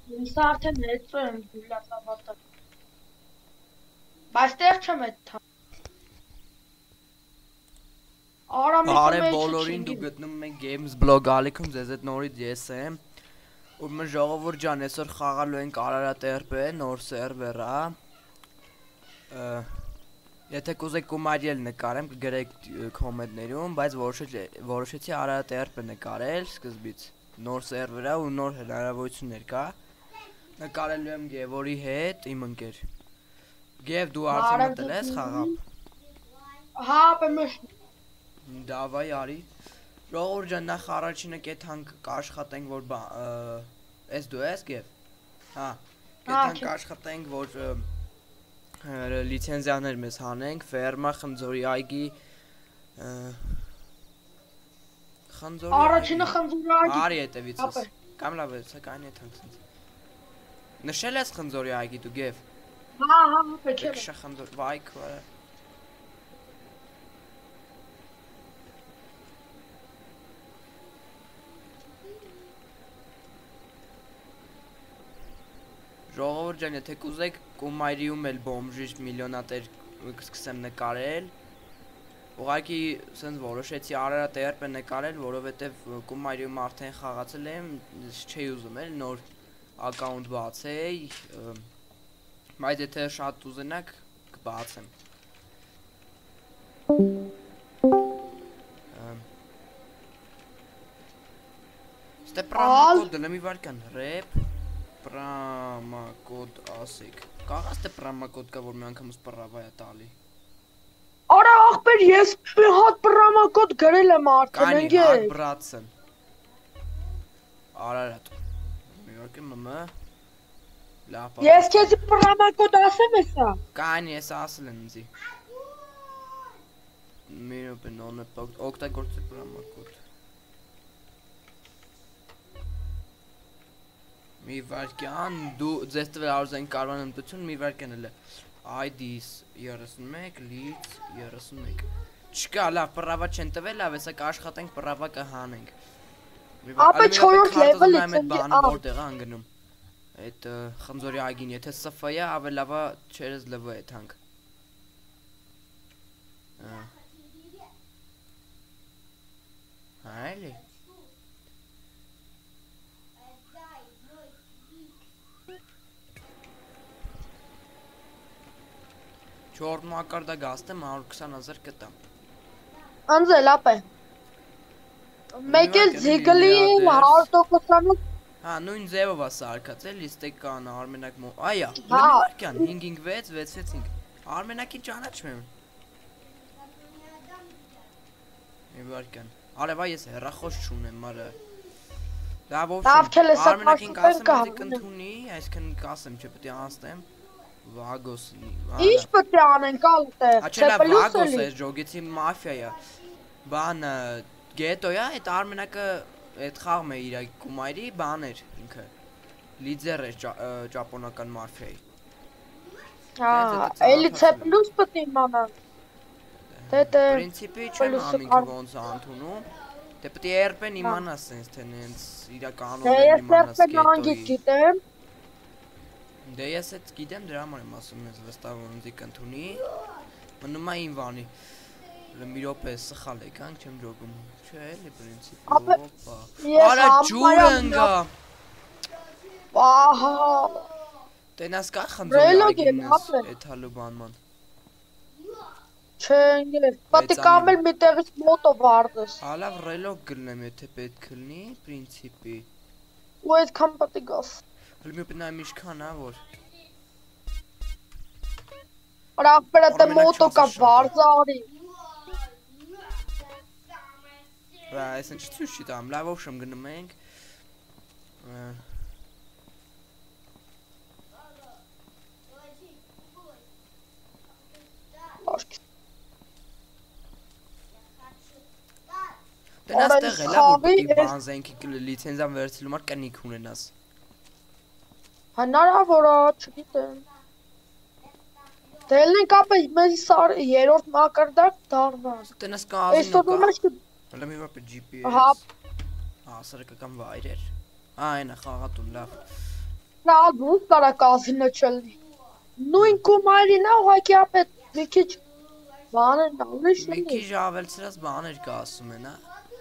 Ինձ արդեն հետո եմ գյուլատավատը։ Բայց տեղ չեմ այդ Արամիկը Բարև մեջը բոլորին, դու չինգի։ գտնում եք Games Blog ալիքում, ձեզ հետ նորից ես եմ։ Ուրեմն ժողովուրդ ջան, այսօր խաղալու ենք Արարատերպե, նոր սերվեր է։ Եթե կուզեք կոմարիել նկարեմ, կգրեք կոմենտներում, բայց որոշեցի Արարատերպե նկարել սկզբից։ Նոր սերվեր է ու նոր հնարավորություններ կա։ Նկարելու եմ Գևորի հետ, իմ ընկեր։ Գև դու արդեն մտել ես խաղալ։ Հա, բեմեշ։ Դավայ արի։ Ժողովուրդ ջան, նախ առաջինը կեթանք կաշխատենք, որ ես դու ես Գև։ Հա, կեթանք կաշխատենք, որ լիցենզիաներ մեզ հանենք, ֆերմա, խնձորի այգի, խնձորի Առաջինը խնձորի այգի։ Արի հետևիցս։ Կամ լավ է, սակայն եթանք սենց։ Նշել ես խնձորի այգի դու Գև։ Հա, պետք է։ Քշա խնձոր, վայ քվա։ Ժողովուրդ ջան, եթե կուզեք կոմայրիում էլ բոմժիչ միլիոնատեր սկսեմ նկարել, ուղղակի սենց որոշեցի Արարատերպե նկարել, որովհետև կոմայրիում արդեն խաղացել եմ, չի ուզում էլ նոր ակաունտ բացեի, բայց եթե շատ ուզենաք կբացեմ։ Ստե պրամակոդ դնեմ մի վարկան, ռեպ պրամակոդ ասեք, կաղաց թե պրամակոդ կա, որ մի անգամ սպրավայ է տալի։ Արա աղբեր, ես մի հատ պրամակոդ գրել եմ արդեն, ընկեր։ Կանի հատ բրացն։ Արարատ։ Մի վարկը մմը։ Ես քեզ պրամակոդ ասեմ էսա։ Կանի ես ասել եմ ինձի։ Մի րոպե նոն է օգտագործի պրամակոդ։ Մի վարկյան, դու ձեզ տվել արուզային կարվան ըմտություն, մի վարկյան էլ է ID-ս 31, լից 31 Չկա, լավ, պրավա չեն տվել, լավ, եսա կաշխատենք, պրավա կհանենք Ապե 4-րդ լևելից եմ բանը որտեղ է անգնում Այդ խնձորի այգին, եթե սֆա է, ավելավա չերս լվը է թանք Հա էլի Չորդ մակարդա գաստեմ 120,000 կտամ Անձել ապե Մեկ էլ զիգլի 100%-անոց Հա, նույն ձևով է սարկած էլ, իստեք կան արմենակ այա, մի վարկյան, 5-6, 6-5 Արմենակի ճանաչմ եմ Մի վարկյան Արևա ես հեռախոս չունեմ մարը Լավ արմենակին կասեմ այդի կնդունի, այսքն կասեմ չէ պտի անստեմ Վագոսնի Ինչ պտի անենք ալտեղ, Աչելա վագոս է, ժոգեցի մաֆիա Բան գետո է, այդ արմենակը Այդ խաղմ է իր կումայրի բաներ ինքը Լիդեր է ճապոնական մարֆիայի Էլի C++ պտի իմանանք Պրինցիպի չեմ ամինքը ոնց անթունում Դե պտի երպեն իմանաս սենց թե նենց իրականորեն իմանաս գետոյի Դե ես էտ գիտեմ դրա համար եմ ասում ես վստահ ոնձի կընդունի Մնում է իմ վանի Մի րոպե սխալ եկանք չեմ ջոգում Չէ էլի պրինցիպի Արա ջուրը ընգա Պահա Տենաս կա խնձորի այգինս էտ հալու բանման Չէ ընգեր Պատի կամ էլ մի տեղից մոտո վարդս Հալավ ռելոք գլնեմ եթե պետք լնի պրինցիպի Ու այդ կամ պատի գաս Հլմի պնայ միշքան հա որ Րախպերը տե մոտո կա վարձարի Բա այսն չցույց չի տամ, լավով շմ գնում ենք Տնաս տեղ էլա, որ պտի բանզենքի լիցենզան վերցիլում ար կնիք ունենաս Հնարավոր չգիտեմ Դելնենք ապե մեզ երորդ մակարդակ դարնաս Տնաս կազինը կա Հլա մի վապը GPS Սրկական վայր էր Այնա խաղատում լավ Նա դուք կարա կազինը չլինի։ Նույն կոմարին է ուղղակի ապետ մի քիչ բանը նալիշ Մի էլի։ քիչ ավելցրած բաներ կա ասում են, հա։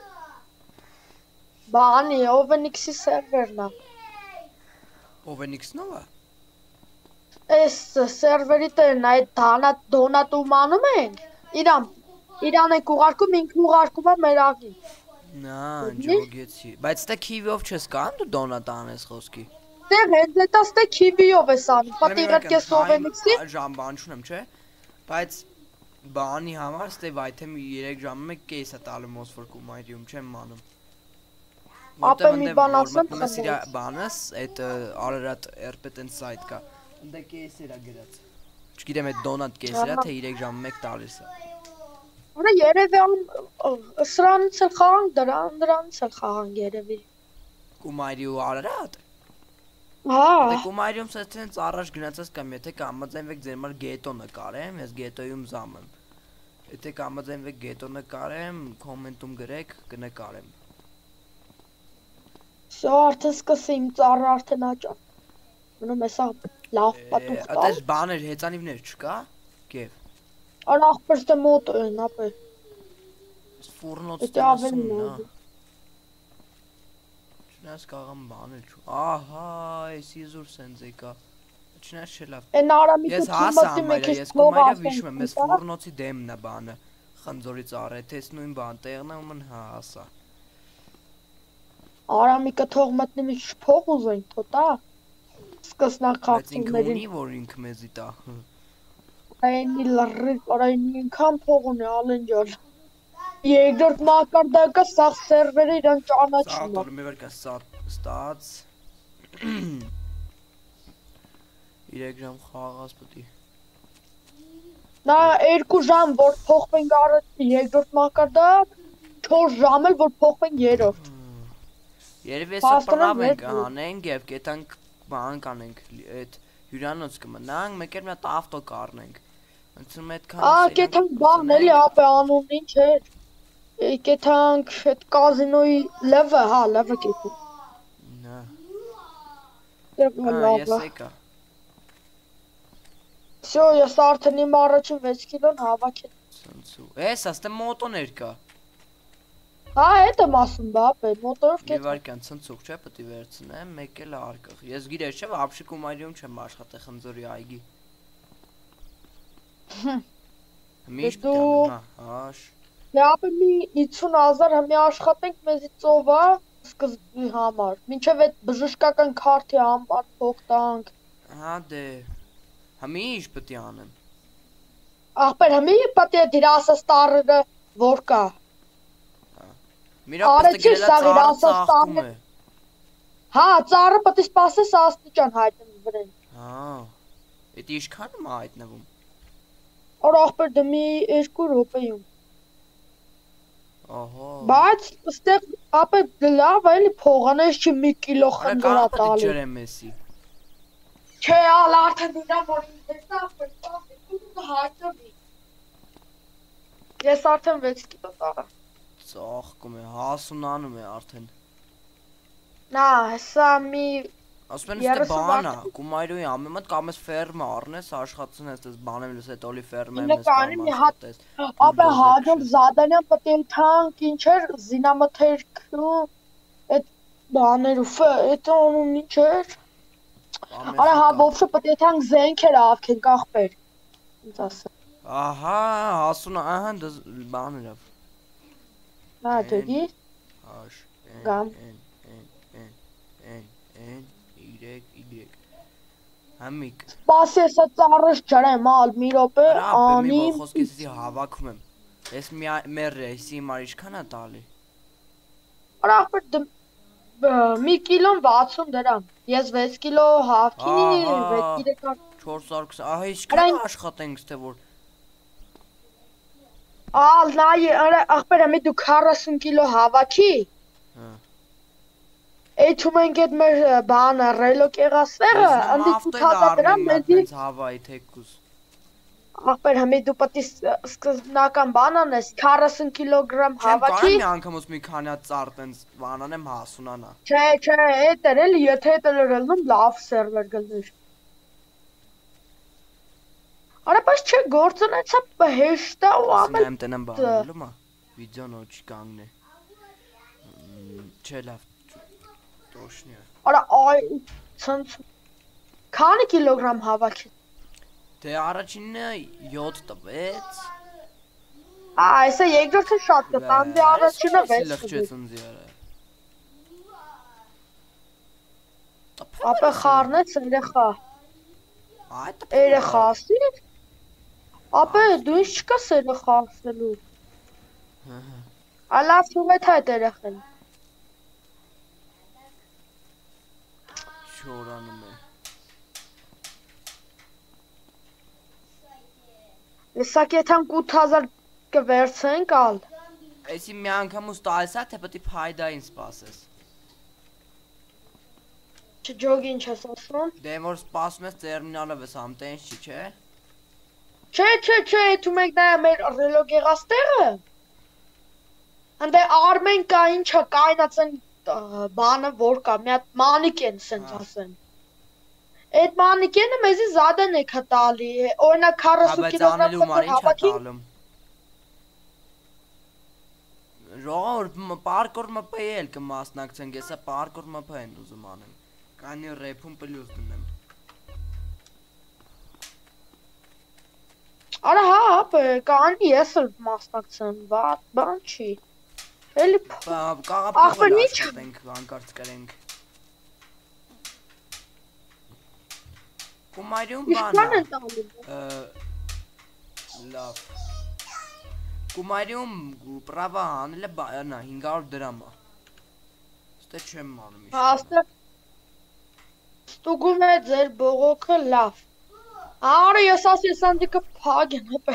Բանի OpenX-ի սերվերն է։ OpenX-նով է։ Այս սերվերի տերն այդ դոնատում անում ենք։ Իրան եք ուղարկում, ինքն ուղարկում է մեր ագին։ Նա, ջոգեցի։ Բայց դե Kiwi-ով չես կան դու դոնատ անես խոսքի։ Դե հենց այդպես դե Kiwi-ով ես անում։ Պատիղդ կես OpenX-ի։ Ժամ բան չունեմ, չէ։ Բայց բանի համար ստե վայթեմ 3 ժամը կես է տալու մոսֆոր կոմայրիում չեմ անում։ Ապա մի բան ասեմ, բանս այդ Արարատ RP-տեն սայթ կա։ Ընդ կեսերա գրած։ Չգիտեմ այդ դոնատ կեսերա թե 3 ժամը 1 տալիս է։ Արա երևի սրանից էլ խաղանք, դրանից էլ խաղանք երևի։ Կոմայրիու Արարատ։ Հա։ Դե կոմայրիում սենց առաջ գնացած կամ եթե կամաձայնվեք ձեր մար գետո նկարեմ, ես գետոյում զամ եմ։ Եթե կամաձայնվեք գետո նկարեմ, կոմենտում գրեք, կնկարեմ։ Всё, արդեն սկսի իմ ծառը արդեն աճա։ Մնում է սա լավ պատուղ կա։ Այդպես բաներ, հեծանիվներ չկա։ Կև։ Արա ախպեր ստե մոտ են, ապե։ Ֆուրնոց Դա ավելի տենասում, լավ նա։ Չնայած կաղամ բաներ չու։ Ահա, այս իզուր սենց եկա։ Չնայած չէ լավ։ Են Արամիկը Ես հասա ամայրը, ես կոմայրը վիշում եմ, ես ֆուրնոցի դեմն է բանը։ Խնձորի ծառը, թե ես նույն բան տեղն է ումն հա հասա։ Արամիկը թող մտնի մի փող ուզենք, թոտա։ Սկսնա Բայց ինքը խախտումներին։ ունի, որ ինքը մեզի տա։ Այնի լրիվ, արայնի ինքան փող ունի, ալենջան։ Երկրորդ մակարդակը սաղ սերվերը իրան ճանաչում է։ Սաղատորը մի վեր կա ստաց։ 3 ժամ խաղաղած պտի։ Նա 2 ժամ, որ փոխվենք առաջ երկրորդ մակարդակ, 4 ժամ էլ, որ փոխվենք երրորդ։ Երևի էսը պրավ ենք անենք և կետանք բան կանենք, այդ հյուրանոց կմնանք, մեկ էլ մի հատ ավտո կառնենք։ Ընցնում այդ քան կետանք բան էլի ապե անուն ինչ էր։ Կետանք այդ կազինոյի լևը, հա, լևը կետանք։ Ես եկա։ Всё, ես արդեն իմ առաջին 6 կիլոն հավաքել։ Էս աստե մոտոներ կա։ Հա, այդ եմ ասում, բապե, մոտորով Մի կետանք։ վարկյան ցնցուկ չէ, պտի վերցնեմ, մեկ էլ արկղ։ Ես գիրես չէ, ապշի կոմայրիում չեմ աշխատել խնձորի այգի։ Միշտ հա, հաշ։ Դե ապե մի 50,000 հմի աշխատենք մեզի ծովա սկզբի համար։ Մինչև այդ բժշկական քարտի համար փող տանք։ Հա դե։ Համի ինչ պտի անեմ։ Ախպեր հմի պատի դիրասս տարը որ կա։ Միրա պստը գրելա ծաղկում է։ Հա, ծառը պետք է սպասես աստիճան հայտնվի վրան։ Հա։ Էդ ինչքան է հայտնվում։ Օր ախպեր դե մի 2 րոպեում։ Ահա։ Բայց ստեղ ապե լավ էլի փողանես չի 1 կիլո խնձորա տալի։ Ջրեմ էսի։ Չէ, ալ արդեն դիրա որ ինձ ախպեր 12 հայտնվի։ Ես արդեն 6 կիլո տարա։ Ծաղկում է, հասունանում է արդեն։ Նա, հեսա մի Ասում են ստե բանա, կոմայրոյի ամեմատ կամ ես ֆերմը առնես, աշխատցնես, դες բանեմ լես այդ օլի ֆերմը եմ ես կամ աշխատես։ Ապե հաջող Զադանյան պետք է թանք ինչ էր, զինամթերք այդ բաներով, այդ անուն ինչ էր։ Արա հա ոբշը պետք է թանք զենքեր ավքենք ախպեր։ Ինձ ասա։ Ահա, հասուն, ահա բաներով։ Նա դեպի։ Հաշ, Գամ։ Y Համիկ։ Սպասի հեսա ծառս ջրեմ ալ մի րոպե Անի։ անիմ։ Խոսքես էսի հավաքում եմ։ Ես մեր էսի մար ինչքան է տալի։ Արա ախպեր մի կիլոն 60 դրամ։ Ես 6 կիլո հավքին 420, ահա ինչքան աշխատենք ստե որ։ Ալ նայ ախպեր մի դու 40 կիլո հավաքի։ Հա։ Էջում ենք այդ մեր բանը ռելոկ եղասվեղը, ընդի 8000 դրամ մեզի հավայի թեկուս։ Ախպեր հիմա դու պետք է սկզբնական բան անես 40 կիլոգրամ Չեմ հավաքի։ կարամ մի անգամոց մի քանի հատ ծառ տենց բանանեմ հասունանա։ Չէ, էդ էր էլի, եթե էդ էր ելնում լավ սերվեր գլներ։ Արա բայց չէ, գործունեցա հեշտ է ու ամեն Ասում եմ տնեմ բանալու մա, վիդեոն ոչի կանգնե։ Չէ լավ, տոշնի է։ Արա այ ցած քանի կիլոգրամ հավաքի։ Դե առաջինը 7 տվեց։ Այսա երկրորդը շատ կտան, դե առաջինը 6 լղջեց ինձ յարա։ Ապա խառնեց երեխա։ Այդ Երեխա ասի։ Ապա դու ինչ չկաս երեխա ասելու։ Ալավ թողეთ այդ երեխան։ Չորանում է։ Լսակ եթան 8000 կվերցենք ալ։ Էսի մի անգամ ուս տալիս է, թե պետք է փայդային սպասես։ Չջոգ ինչ ես ասում։ Դե որ սպասում ես տերմինալը վես ամտենչ չի, չէ։ Չէ, դու մեկ նայ մեր ռելոգ եղած տեղը։ Անդե Արմեն կա ինչա կայնացեն բանը որ կա, մի հատ մանիկեն սենց ասեն։ Այդ մանիկենը մեզի զադեն է կտալի, օրինակ 40 կիլոգրամ հավաքի։ Ժողովուրդ պարկոր մպել կմասնակցենք, եսա պարկոր մպ են ուզում անեմ։ Կանի ռեփում պլյուս դնեմ։ Արա հա, կանի ես էլ մասնակցեմ, բան չի։ Էլի կաղապողը աշխատենք, անկարծ կրենք։ Կումարյում բան լավ Կումարյում պրավա հանել է բայանա 500 դրամա Ստե չեմ անում իշտ Աստեղ ստուգում է ձեր բողոքը լավ Արը ես ասի սանդիկը պագ են հպե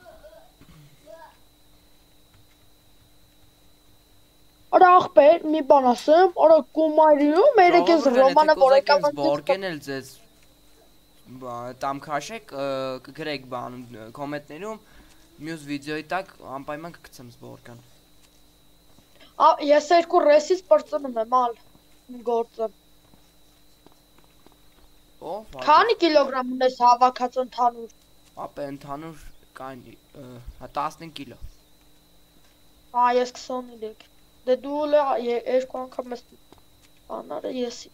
Արա աղպեր մի բան ասեմ, արա Կումարյում երեք ես ռոմանը որեկան էլ ձեզ Տամ քաշեք կգրեք բան կոմենտներում մյուս վիդեոյի տակ անպայման կգցեմ զբորկան Ես երկու ռեսից պրծնում եմ ալ գործը Քանի կիլոգրամ ունես հավաքած ընդհանուր Ապա ընդհանուր կանի 15 կիլո Ես 23 Դե դու երկու անգամ ես բանարը եսի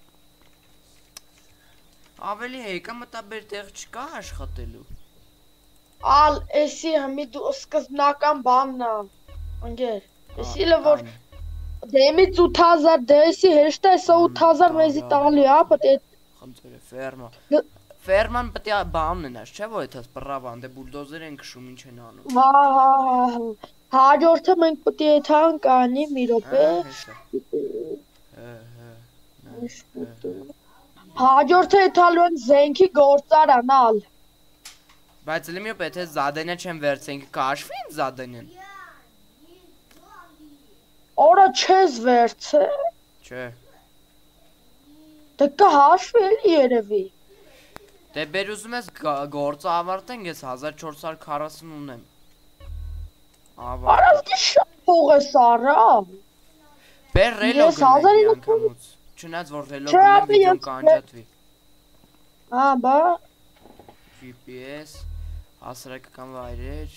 Ավելի հեկա մտաբեր տեղ չկա աշխատելու Ալ, էսի հմի դու սկզբնական բանն է Անգեր Էսի լը որ Դեմից 8000 դեսի հեշտ է սա 8000 մեզի տալի ապդ Խնդրե ֆերմա Ֆերման պետք է բանն ունենաս չէ որ այդպես բռավան դե բուլդոզեր են քշում ինչ են անում Հաջորդը մենք պետք է եթան կանի մի րոպե Հաջորդը եթալու են զենքի գործարանալ Բայց լիմի պետք է զադենյա չեմ վերցենք կաշվի ինձ զադենյան Օրա չես վերցե Չէ Դե կհաշվի էլի երևի Դե բեր ուզում ես գործը ավարտենք ես 1440 ունեմ Արավ դի շատ փող ես արա Բեր ռելոգ ունենք մի անգամուց Չնայած որ ռելոգ ունեմ վիդեոն կանջատվի բա GPS հասարակական վայրեր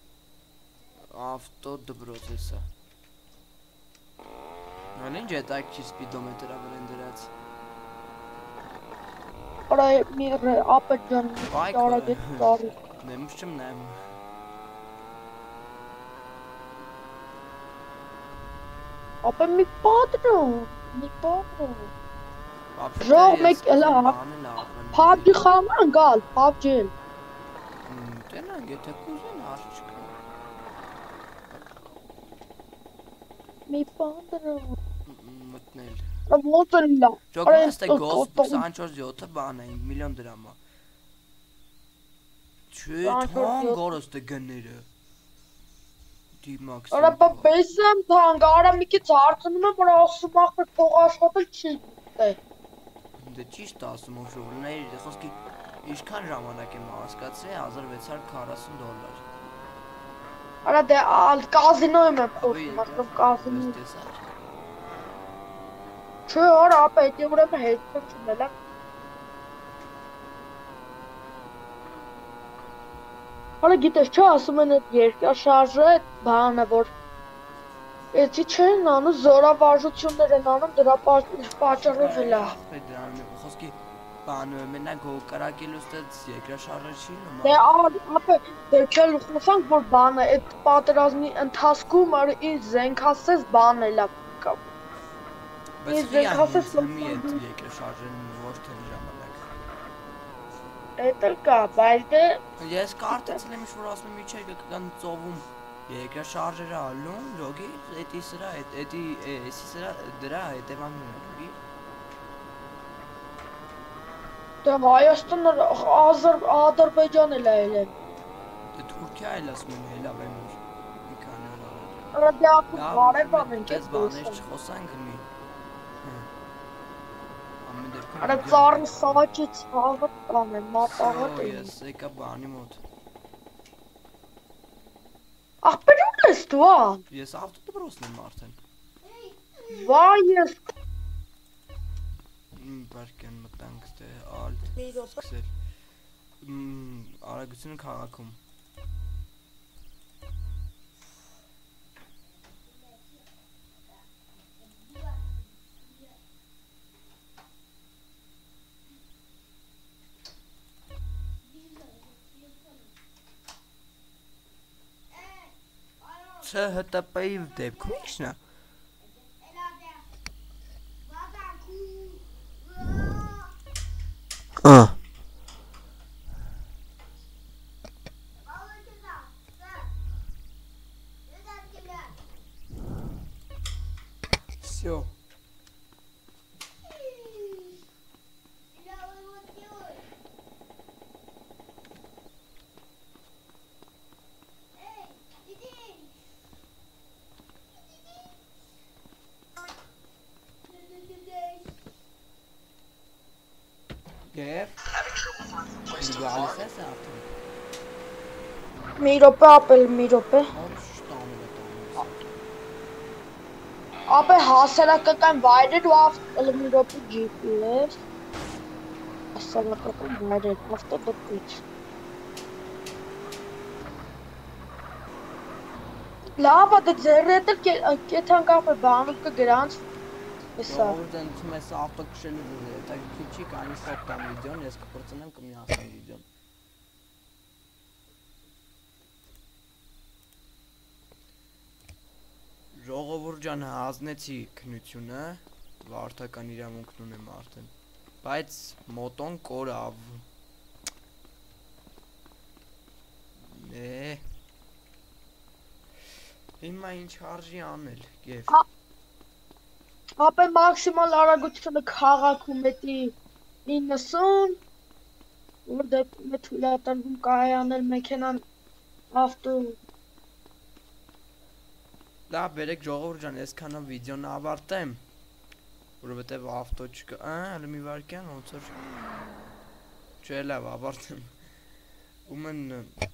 ավտո դպրոց էսա Նոն ինչ հետաքրքիր սպիդոմետրը վրան դրած Արա մի ապա ջան արագ կարի Նեմ չեմ նայում Ապա մի պատրում Ժող մեկ էլա PUBG խաղան գալ PUBG Տենանք եթե կուզեն արջ չկա Մի պատրում Մտնել Ոնց է լա Ճոգում ես թե գոս 24-7 բան է 5 միլիոն դրամա Չէ թան գորոս թե գները Դիմաքս Արա բա բեսեմ թանք արա մի քիչ հարցնում եմ որ ասում ախպեր փող աշխատել չի Դե ճիշտ ասում ով շողնայր խոսքի Ինչքան ժամանակ եմ հասկացրել 1640 դոլար։ Արա դե կազինոյում եմ խոսում, ասում կազինո։ Չէ, արա ապա էդի ուրեմն հետ չունելա։ Արա գիտես չէ, ասում են այդ երկրաշարժը այդ բանը, որ էդի չեն անում զորավարժություններ են անում, դրա պատճառով էլա։ Խոսքի բանը մենակ գոկարակելուց դից երկրաշարժը չի նման։ Դե ապա դե չել խոսանք որ բանը այդ պատերազմի ընթացքում արի ինձ զենքասես բան էլա կա։ Բայց զենքասես մի այդ երկրաշարժը ոչ թե ժամանակ։ Էդ էլ կա, բայց դե ես կարծեցել եմ ինչ-որ ասում եմ իջեր կան ծովում երկրաշարժերը ալում, լոգի, էդի սրա, էդի էսի սրա դրա հետևանքն է, լոգի։ Դե Հայաստանը Ադրբեջանը էլ է։ Դե Թուրքիա էլ ասում եմ հելավ եմ մի քանի օր առաջ։ Արա դե ապա բարեկամ ենք այս բաներ չխոսանք մի։ Ամեն դեպքում Արա ծառի սավաճից հավը կամ է, մատաղատ է։ Ես եկա բանի մոտ։ Ախպեր ուր ես դու, ա։ Ես ավտոդպրոցն եմ արդեն։ Վայ ես Բարկեն մտանք ստե ալտ սկսել արագությունը քաղաքում ՀՏՊ-ի դեպքում ի՞նչն է Всё. Եվ գալիս ես արդեն մի րոպե ապել մի րոպե ապե հասարակական վայրեր ու մի րոպե GPS հասարակական վայրեր ավտոդպրոց լավ դե ձեր հետ կեթան կապը բանում կգրանց Հեսա Որտեն ցում ես ավտո քշելու դե դա քիչի կանի ստոպտամ վիդեոն ես կփորձեմ կմիացնեմ վիդեոն Ժողովուրդ ջան հանձնեցի քնությունը վարդական իրավունքն ունեմ արդեն բայց մոտոն կորավ Հիմա ինչ արժի անել եւ Ապե մաքսիմալ արագությունը քաղաքում էտի 90 որ դեպքում է թույլատրվում կայանել մեքենան ավտո Դա բերեք ժողովուրդ ջան այսքանով վիդեոն ավարտեմ որովհետեւ ավտո չկա հələ մի վարքյան ոնց որ չէ լավ ավարտեմ ումն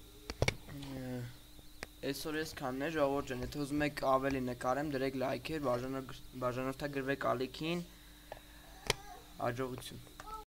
Այսօր ես քանն է ժողովուրդ ջան, եթե ուզում եք ավելի նկարեմ, դրեք լայքեր, բաժանորդագրվեք ալիքին, հաջողություն։